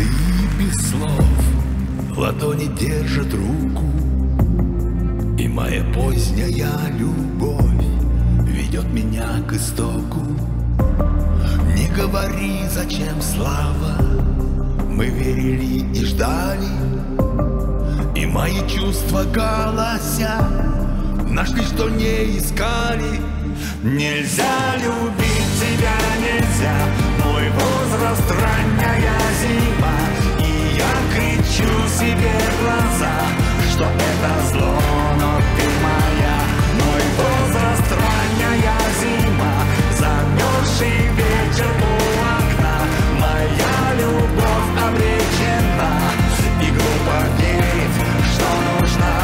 Ты без слов, ладони держат руку, и моя поздняя любовь ведет меня к истоку. Не говори, зачем слава, мы верили и ждали, и мои чувства голося нашли, что не искали. Нельзя любить тебя, нельзя, мой возраст ранняя зима, и я кричу себе в глаза, что это зло, но ты моя. Мой возраст ранняя зима, замерзший вечер у окна, моя любовь обречена, и глупо верить, что нужна.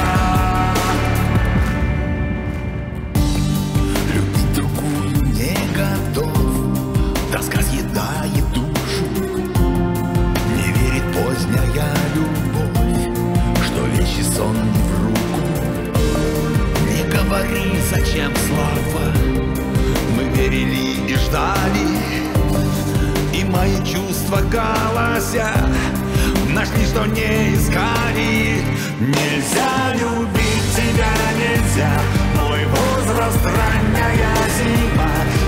Любить другую не готов, тоска съедает душу, не верит поздняя любовь, что вещи сон не в руку. Не говори, зачем слава, мы верили и ждали, и мои чувства голося нашли, что не искали. Нельзя любить тебя, нельзя, мой возраст ранняя зима,